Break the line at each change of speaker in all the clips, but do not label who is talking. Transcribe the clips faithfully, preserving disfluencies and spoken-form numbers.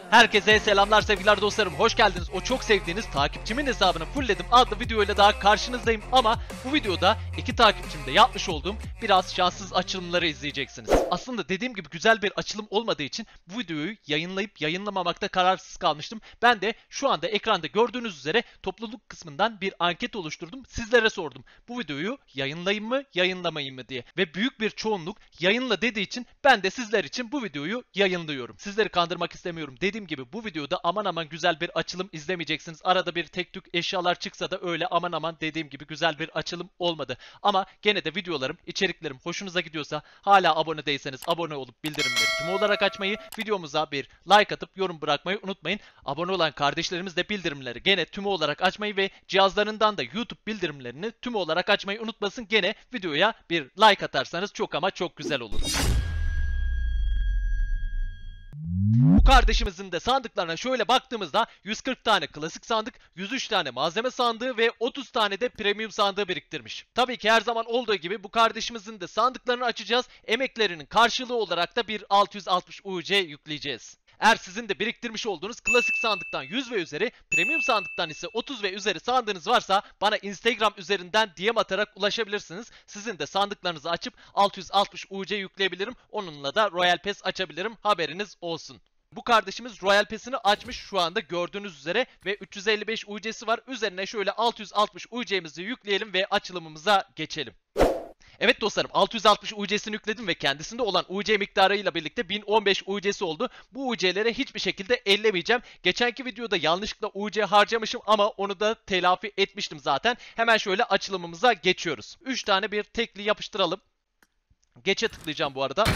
Herkese selamlar sevgiler dostlarım, hoş geldiniz. O çok sevdiğiniz takipçimin hesabını fullledim adlı videoyla daha karşınızdayım ama bu videoda iki takipçimde yapmış olduğum biraz şanssız açılımları izleyeceksiniz. Aslında dediğim gibi güzel bir açılım olmadığı için bu videoyu yayınlayıp yayınlamamakta kararsız kalmıştım. Ben de şu anda ekranda gördüğünüz üzere topluluk kısmından bir anket oluşturdum. Sizlere sordum bu videoyu yayınlayayım mı yayınlamayayım mı diye. Ve büyük bir çoğunluk yayınla dediği için ben de sizler için bu videoyu yayınlıyorum. Sizleri kandırmak istemiyorum. Dediğim gibi bu videoda aman aman güzel bir açılım izlemeyeceksiniz. Arada bir tek tük eşyalar çıksa da öyle aman aman dediğim gibi güzel bir açılım olmadı. Ama gene de videolarım, içeriklerim hoşunuza gidiyorsa hala abone değilseniz abone olup bildirimleri tüm olarak açmayı, videomuza bir like atıp yorum bırakmayı unutmayın. Abone olan kardeşlerimiz de bildirimleri gene tüm olarak açmayı ve cihazlarından da YouTube bildirimlerini tüm olarak açmayı unutmasın. Gene videoya bir like atarsanız çok ama çok güzel olur. Bu kardeşimizin de sandıklarına şöyle baktığımızda yüz kırk tane klasik sandık, yüz üç tane malzeme sandığı ve otuz tane de premium sandığı biriktirmiş. Tabii ki her zaman olduğu gibi bu kardeşimizin de sandıklarını açacağız. Emeklerinin karşılığı olarak da bir altı yüz altmış U C yükleyeceğiz. Eğer sizin de biriktirmiş olduğunuz klasik sandıktan yüz ve üzeri, premium sandıktan ise otuz ve üzeri sandığınız varsa bana Instagram üzerinden D M atarak ulaşabilirsiniz. Sizin de sandıklarınızı açıp altı yüz altmış U C yükleyebilirim. Onunla da Royal Pass açabilirim. Haberiniz olsun. Bu kardeşimiz Royal Pass'ini açmış şu anda gördüğünüz üzere ve üç yüz elli beş U C'si var. Üzerine şöyle altı yüz altmış U C'mizi yükleyelim ve açılımımıza geçelim. Evet dostlarım, altı yüz altmış U C'sini yükledim ve kendisinde olan U C miktarıyla birlikte bin on beş U C'si oldu. Bu U C'lere hiçbir şekilde ellemeyeceğim. Geçenki videoda yanlışlıkla U C harcamışım ama onu da telafi etmiştim zaten. Hemen şöyle açılımımıza geçiyoruz. üç tane bir tekli yapıştıralım. Geçe tıklayacağım bu arada.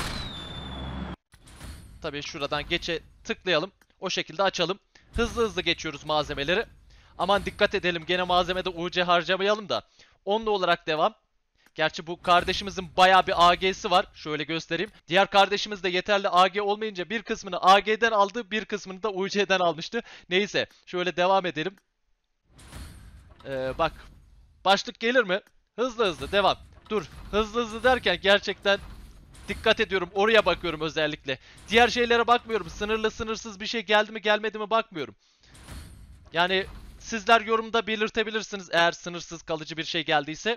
Tabii şuradan geçe tıklayalım. O şekilde açalım. Hızlı hızlı geçiyoruz malzemeleri. Aman dikkat edelim, gene malzemede U C harcamayalım da. Onlu olarak devam. Gerçi bu kardeşimizin bayağı bir A G'si var. Şöyle göstereyim. Diğer kardeşimiz de yeterli A G olmayınca bir kısmını A G'den aldı, bir kısmını da U C'den almıştı. Neyse, şöyle devam edelim. Ee, bak, başlık gelir mi? Hızlı hızlı devam. Dur, hızlı hızlı derken gerçekten dikkat ediyorum. Oraya bakıyorum özellikle. Diğer şeylere bakmıyorum. Sınırlı sınırsız bir şey geldi mi gelmedi mi bakmıyorum. Yani sizler yorumda belirtebilirsiniz eğer sınırsız kalıcı bir şey geldiyse.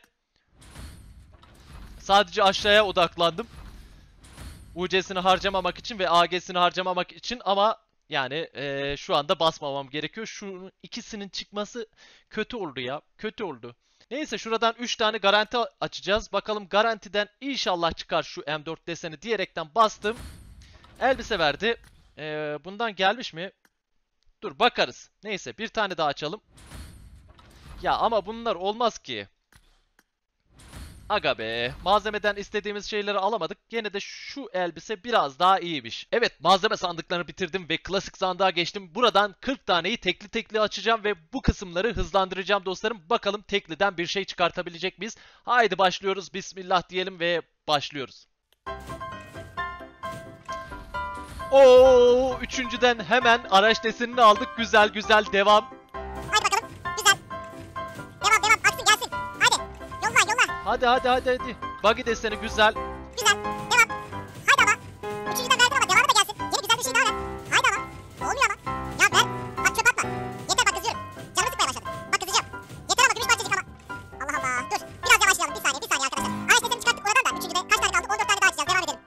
Sadece aşağıya odaklandım. U C'sini harcamamak için ve A G'sini harcamamak için ama yani ee, şu anda basmamam gerekiyor. Şu ikisinin çıkması kötü oldu ya. Kötü oldu. Neyse şuradan üç tane garanti açacağız. Bakalım garantiden inşallah çıkar şu M dört deseni diyerekten bastım. Elbise verdi. Ee, bundan gelmiş mi? Dur bakarız. Neyse bir tane daha açalım. Ya ama bunlar olmaz ki. Aga be, malzemeden istediğimiz şeyleri alamadık. Gene de şu elbise biraz daha iyiymiş. Evet, malzeme sandıklarını bitirdim ve klasik sandığa geçtim. Buradan kırk taneyi tekli tekli açacağım ve bu kısımları hızlandıracağım dostlarım. Bakalım tekliden bir şey çıkartabilecek miyiz? Haydi başlıyoruz. Bismillah diyelim ve başlıyoruz. Oo, üçüncüden hemen araç desenini aldık. Güzel güzel devam.
Hadi bakalım. Güzel. Devam devam. Aksın gelsin. Hadi. Yolla yolla.
Hadi hadi hadi hadi. Buggy deseni güzel.
Güzel. Devam. Haydi ama. Üçüncüden verdin ama devamı da gelsin. Yeni güzel bir şey daha ver. Haydi ama. Olmuyor ama. Ya ver. Bak çöp atma. Yeter bak kızıyorum. Canımı sıkmaya başladı. Bak kızacağım. Yeter ama gümüş parçacık ama. Allah Allah. Dur. Biraz yavaşlayalım. Bir saniye bir saniye arkadaşlar. Araç deseni çıkarttık oradan da. Üçüncüde kaç tane kaldı? on dört tane daha açacağız. Devam edelim.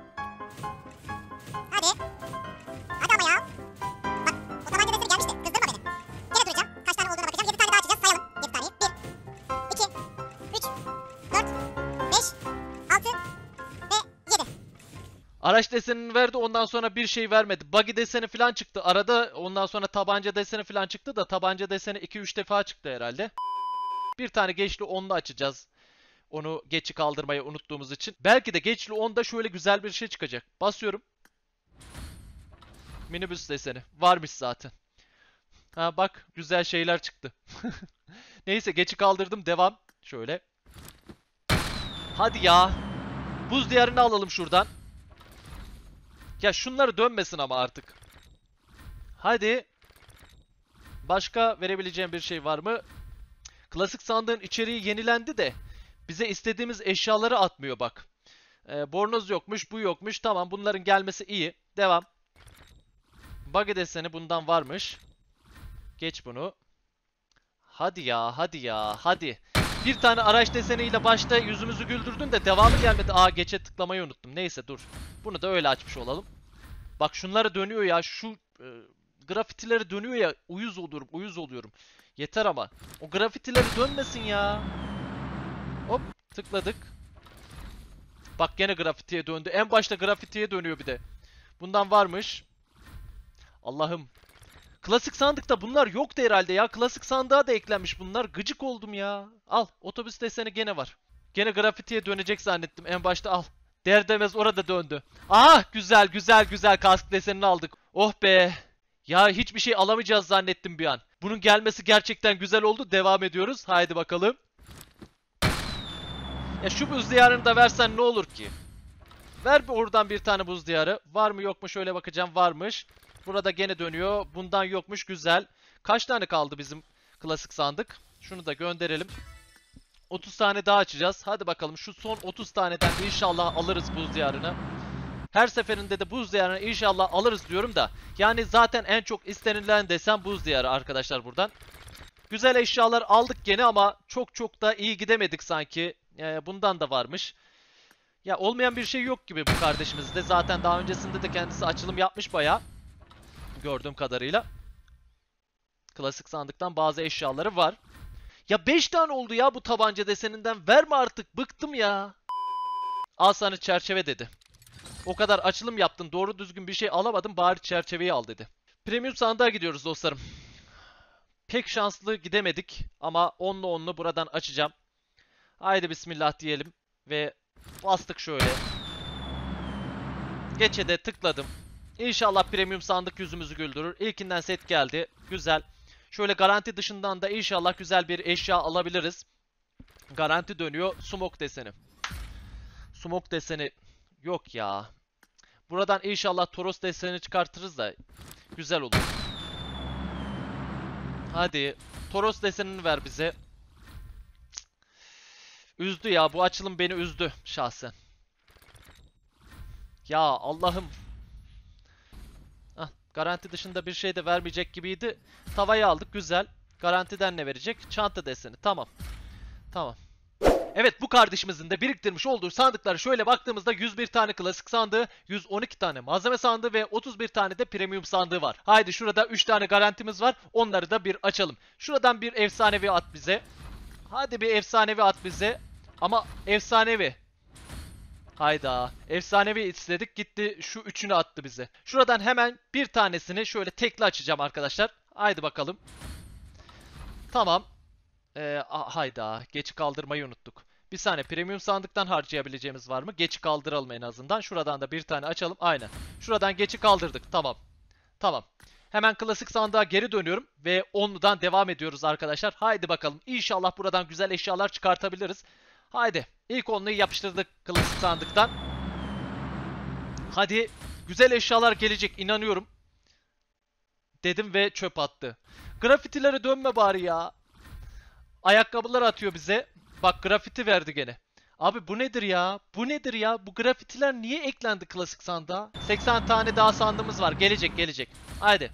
Hadi. Hadi ama ya. Bak o tabanca deseni gelmişti. Kızdırma beni. Gene duracağım. Kaç tane olduğuna bakacağım. yedi tane daha açacağız. Sayalım. yedi taneyi. bir, iki, üç, dört, beş, altı ve yedi.
Araç desenini verdi, ondan sonra bir şey vermedi. Buggy deseni falan çıktı arada, ondan sonra tabanca deseni falan çıktı da tabanca deseni iki üç defa çıktı herhalde. Bir tane geçli onlu açacağız. Onu geçi kaldırmayı unuttuğumuz için. Belki de geçli onda şöyle güzel bir şey çıkacak. Basıyorum. Minibüs deseni. Varmış zaten. Ha bak, güzel şeyler çıktı. Neyse geçi kaldırdım, devam. Şöyle. Hadi ya. Buz diyarını alalım şuradan. Ya şunları dönmesin ama artık. Hadi. Başka verebileceğim bir şey var mı? Klasik sandığın içeriği yenilendi de bize istediğimiz eşyaları atmıyor bak. Ee, bornoz yokmuş, bu yokmuş. Tamam, bunların gelmesi iyi. Devam. buggy deseni bundan varmış. Geç bunu. Hadi ya, hadi ya, hadi. Bir tane araç deseniyle başta yüzümüzü güldürdün de devamı gelmedi. Aa, geçe tıklamayı unuttum. Neyse dur. Bunu da öyle açmış olalım. Bak şunları dönüyor ya. Şu e, grafitileri dönüyor ya. Uyuz oluyorum, uyuz oluyorum. Yeter ama. O grafitileri dönmesin ya. Hop, tıkladık. Bak gene grafitiye döndü. En başta grafitiye dönüyor bir de. Bundan varmış. Allah'ım. Klasik sandıkta bunlar yoktu herhalde ya. Klasik sandığa da eklenmiş bunlar. Gıcık oldum ya. Al. Otobüs deseni gene var. Gene grafitiye dönecek zannettim. En başta al. Der demez orada döndü. Ah, güzel güzel güzel kask desenini aldık. Oh be. Ya hiçbir şey alamayacağız zannettim bir an. Bunun gelmesi gerçekten güzel oldu. Devam ediyoruz. Haydi bakalım. Ya şu buz diyarını da versen ne olur ki? Ver bir oradan bir tane buz diyarı. Var mı yok mu şöyle bakacağım. Varmış. Burada gene dönüyor. Bundan yokmuş. Güzel. Kaç tane kaldı bizim klasik sandık? Şunu da gönderelim. otuz tane daha açacağız. Hadi bakalım şu son otuz taneden inşallah alırız buz diyarını. Her seferinde de buz diyarını inşallah alırız diyorum da. Yani zaten en çok istenilen desem buz diyarı arkadaşlar buradan. Güzel eşyalar aldık gene ama çok çok da iyi gidemedik sanki. Ee, bundan da varmış. Ya olmayan bir şey yok gibi bu kardeşimizde. Zaten daha öncesinde de kendisi açılım yapmış bayağı. Gördüğüm kadarıyla. Klasik sandıktan bazı eşyaları var. Ya beş tane oldu ya bu tabanca deseninden. Verme artık, bıktım ya. Al sana çerçeve dedi. O kadar açılım yaptın, doğru düzgün bir şey alamadın, bari çerçeveyi al dedi. Premium sandığa gidiyoruz dostlarım. Pek şanslı gidemedik ama onlu onlu buradan açacağım. Haydi bismillah diyelim ve bastık şöyle. Geçe de tıkladım. İnşallah premium sandık yüzümüzü güldürür. İlkinden set geldi. Güzel. Şöyle garanti dışından da inşallah güzel bir eşya alabiliriz. Garanti dönüyor. Smoke deseni. Smoke deseni yok ya. Buradan inşallah Toros deseni çıkartırız da güzel olur. Hadi. Toros desenini ver bize. Üzdü ya. Bu açılım beni üzdü şahsen. Ya Allah'ım. Ah, garanti dışında bir şey de vermeyecek gibiydi. Tavayı aldık. Güzel. Garantiden ne verecek? Çanta deseni. Tamam. Tamam. Evet, bu kardeşimizin de biriktirmiş olduğu sandıklara şöyle baktığımızda yüz bir tane klasik sandığı, yüz on iki tane malzeme sandığı ve otuz bir tane de premium sandığı var. Haydi şurada üç tane garantimiz var. Onları da bir açalım. Şuradan bir efsanevi at bize. Hadi bir efsanevi at bize. Ama efsanevi. Hayda. Efsanevi istedik, gitti şu üçünü attı bize. Şuradan hemen bir tanesini şöyle tekli açacağım arkadaşlar. Haydi bakalım. Tamam. Ee, hayda. Geçi kaldırmayı unuttuk. Bir saniye, premium sandıktan harcayabileceğimiz var mı? Geçi kaldıralım en azından. Şuradan da bir tane açalım. Aynen. Şuradan geçi kaldırdık. Tamam. Tamam. Hemen klasik sandığa geri dönüyorum. Ve onludan devam ediyoruz arkadaşlar. Haydi bakalım. İnşallah buradan güzel eşyalar çıkartabiliriz. Haydi. İlk onluyu yapıştırdık klasik sandıktan. Hadi. Güzel eşyalar gelecek. İnanıyorum. Dedim ve çöp attı. Grafitilere dönme bari ya. Ayakkabılar atıyor bize. Bak grafiti verdi gene. Abi bu nedir ya? Bu nedir ya? Bu grafitiler niye eklendi klasik sandığa? seksen tane daha sandığımız var. Gelecek gelecek. Haydi.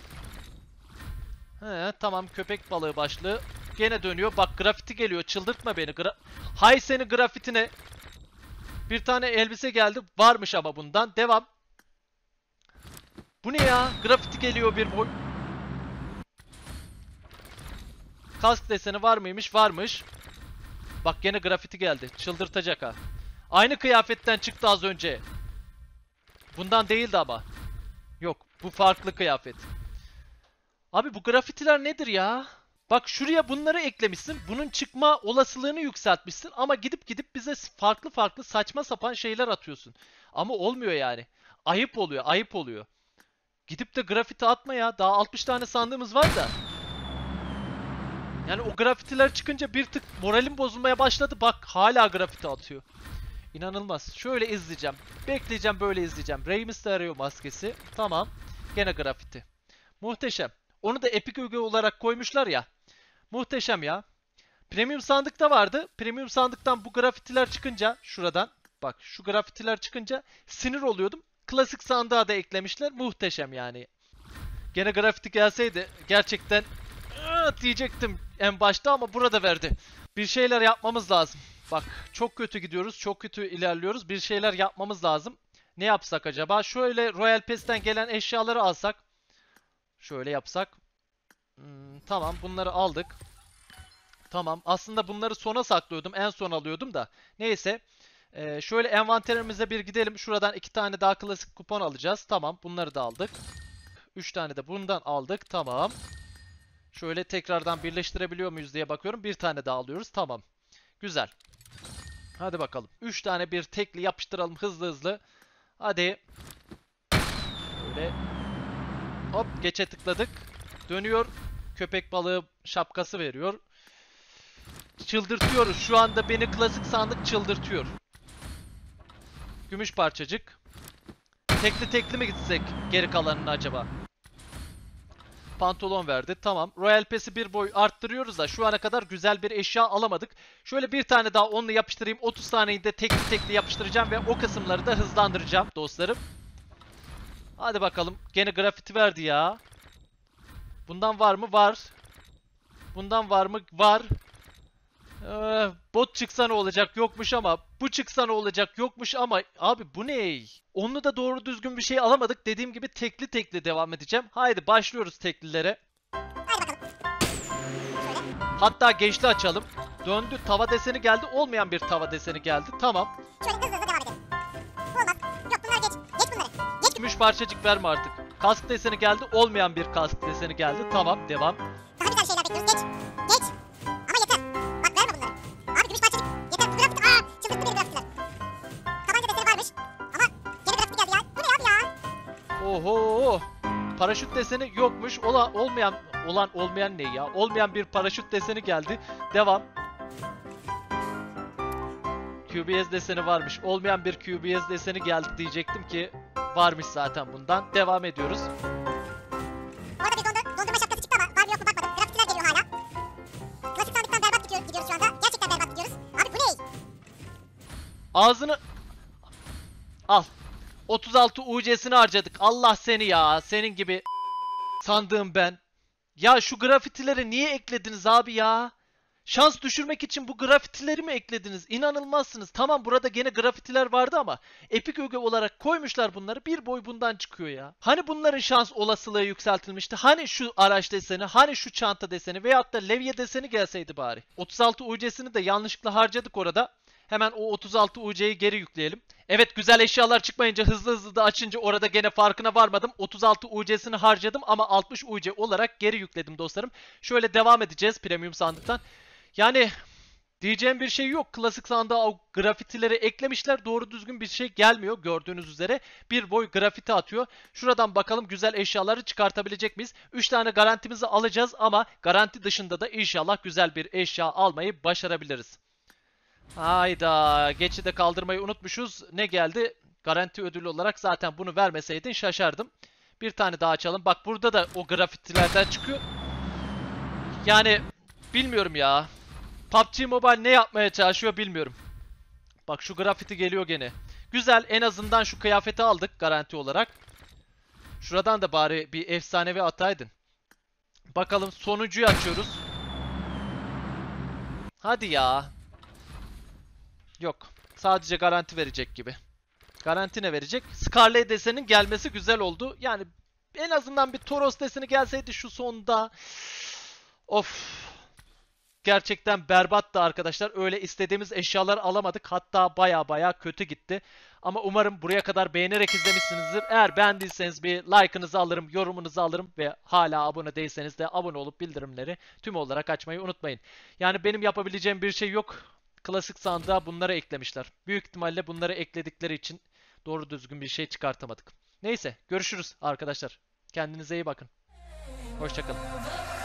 He, tamam, köpek balığı başlığı. Gene dönüyor. Bak grafiti geliyor. Çıldırtma beni. Gra Hay seni grafitine. Bir tane elbise geldi. Varmış ama bundan. Devam. Bu ne ya? Grafiti geliyor bir boy. Kask deseni var mıymış? Varmış. Bak gene grafiti geldi. Çıldırtacak ha. Aynı kıyafetten çıktı az önce. Bundan değildi ama. Yok, bu farklı kıyafet. Abi bu grafitiler nedir ya? Bak şuraya bunları eklemişsin. Bunun çıkma olasılığını yükseltmişsin. Ama gidip gidip bize farklı farklı saçma sapan şeyler atıyorsun. Ama olmuyor yani. Ayıp oluyor, ayıp oluyor. Gidip de grafiti atma ya. Daha altmış tane sandığımız var da. Yani o grafitiler çıkınca bir tık moralim bozulmaya başladı. Bak hala grafiti atıyor. İnanılmaz. Şöyle izleyeceğim. Bekleyeceğim, böyle izleyeceğim. Rey Mysterio maskesi. Tamam. Gene grafiti. Muhteşem. Onu da Epic Öge olarak koymuşlar ya. Muhteşem ya. Premium sandıkta vardı. Premium sandıktan bu grafitiler çıkınca şuradan. Bak şu grafitiler çıkınca sinir oluyordum. Klasik sandığa da eklemişler. Muhteşem yani. Gene grafiti gelseydi gerçekten ıı, diyecektim en başta ama burada verdi. Bir şeyler yapmamız lazım. Bak çok kötü gidiyoruz. Çok kötü ilerliyoruz. Bir şeyler yapmamız lazım. Ne yapsak acaba? Şöyle Royal Pass'ten gelen eşyaları alsak. Şöyle yapsak. Hmm, tamam bunları aldık. Tamam. Aslında bunları sona saklıyordum. En son alıyordum da. Neyse. Ee, şöyle envanterimize bir gidelim. Şuradan iki tane daha klasik kupon alacağız. Tamam. Bunları da aldık. üç tane de bundan aldık. Tamam. Şöyle tekrardan birleştirebiliyor muyuz diye bakıyorum. Bir tane daha alıyoruz. Tamam. Güzel. Hadi bakalım. üç tane bir tekli yapıştıralım hızlı hızlı. Hadi. Böyle. Hop geçe tıkladık. Dönüyor. Köpek balığı şapkası veriyor. Çıldırtıyoruz. Şu anda beni klasik sandık çıldırtıyor. Gümüş parçacık. Tekli tekli mi gitsek geri kalanını acaba? Pantolon verdi. Tamam. Royal Pass'i bir boy arttırıyoruz da şu ana kadar güzel bir eşya alamadık. Şöyle bir tane daha onunla yapıştırayım. otuz taneyi de tekli tekli yapıştıracağım ve o kısımları da hızlandıracağım dostlarım. Hadi bakalım. Gene grafiti verdi ya. Bundan var mı? Var. Bundan var mı? Var. Ee, bot çıksa ne olacak? Yokmuş ama. Bu çıksa ne olacak? Yokmuş ama. Abi bu ne? Onu da doğru düzgün bir şey alamadık. Dediğim gibi tekli tekli devam edeceğim. Haydi başlıyoruz teklilere.
Hadi bakalım. Şöyle.
Hatta geçli açalım. Döndü. Tava deseni geldi. Olmayan bir tava deseni geldi. Tamam.
Şöyle hızlı hızlı devam edelim. Bu olmaz. Yok bunları geç. Geç bunları. Geç.
Gümüş parçacık verme artık. Kask deseni geldi. Olmayan bir kask deseni geldi. Tamam. Devam.
Daha güzel şeyler bekliyoruz. Geç. Geç. Ama yeter. Bak verme bunları. Abi gümüş parçacık. Yeter. Bu grafiti. Aa! Çıldırttı beni grafitiler. Tabanca deseni varmış. Ama gene grafiti geldi ya. Bu ne abi ya?
Oho. Paraşüt deseni yokmuş. Ola, olmayan olan olmayan ne ya? Olmayan bir paraşüt deseni geldi. Devam. Q B S deseni varmış. Olmayan bir Q B S deseni geldi diyecektim ki varmış zaten bundan. Devam ediyoruz.
Orada bir dondur, dondurma şapkası çıktı ama var mı yok mu bakmadım. Grafitiler geliyor hala. Klasik sandıktan berbat gidiyoruz, gidiyoruz şu anda. Gerçekten berbat gidiyoruz. Abi bu ne?
Ağzını al. otuz altı U C'sini harcadık. Allah seni ya. Senin gibi sandığım ben. Ya şu grafitileri niye eklediniz abi ya? Şans düşürmek için bu grafitileri mi eklediniz? İnanılmazsınız. Tamam burada gene grafitiler vardı ama Epic öge olarak koymuşlar bunları. Bir boy bundan çıkıyor ya. Hani bunların şans olasılığı yükseltilmişti? Hani şu araç deseni, hani şu çanta deseni veyahut da levye deseni gelseydi bari. otuz altı U C'sini de yanlışlıkla harcadık orada. Hemen o otuz altı U C'yi geri yükleyelim. Evet güzel eşyalar çıkmayınca hızlı hızlı da açınca orada gene farkına varmadım. otuz altı U C'sini harcadım ama altmış U C olarak geri yükledim dostlarım. Şöyle devam edeceğiz premium sandıktan. Yani diyeceğim bir şey yok. Klasik sandığa o grafitileri eklemişler. Doğru düzgün bir şey gelmiyor gördüğünüz üzere. Bir boy grafiti atıyor. Şuradan bakalım güzel eşyaları çıkartabilecek miyiz? üç tane garantimizi alacağız ama garanti dışında da inşallah güzel bir eşya almayı başarabiliriz. Hayda. Geçi de kaldırmayı unutmuşuz. Ne geldi? Garanti ödülü olarak zaten bunu vermeseydin şaşardım. Bir tane daha açalım. Bak burada da o grafitilerden çıkıyor. Yani bilmiyorum ya. P U B G Mobile ne yapmaya çalışıyor bilmiyorum. Bak şu grafiti geliyor gene. Güzel en azından şu kıyafeti aldık garanti olarak. Şuradan da bari bir efsanevi ataydın. Bakalım sonuncuyu açıyoruz. Hadi ya. Yok. Sadece garanti verecek gibi. Garanti ne verecek? Scarlet desenin gelmesi güzel oldu. Yani en azından bir Toros deseni gelseydi şu sonda. Of. Gerçekten berbattı arkadaşlar. Öyle istediğimiz eşyaları alamadık. Hatta baya baya kötü gitti. Ama umarım buraya kadar beğenerek izlemişsinizdir. Eğer beğendiyseniz bir like'ınızı alırım, yorumunuzu alırım ve hala abone değilseniz de abone olup bildirimleri tüm olarak açmayı unutmayın. Yani benim yapabileceğim bir şey yok. Klasik sandığa bunları eklemişler. Büyük ihtimalle bunları ekledikleri için doğru düzgün bir şey çıkartamadık. Neyse görüşürüz arkadaşlar. Kendinize iyi bakın. Hoşça kalın.